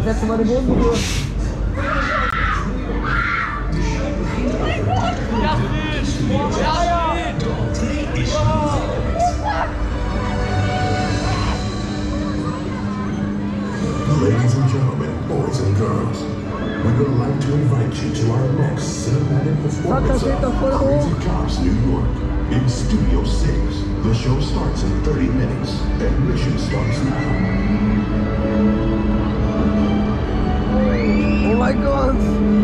Letztes Mal den Boden berührt. Ladies and gentlemen, boys and girls, we would like to invite you to our next cinematic performance of Crazy Cops New York. In Studio 6, the show starts in 30 minutes. Admission starts now. Oh my God!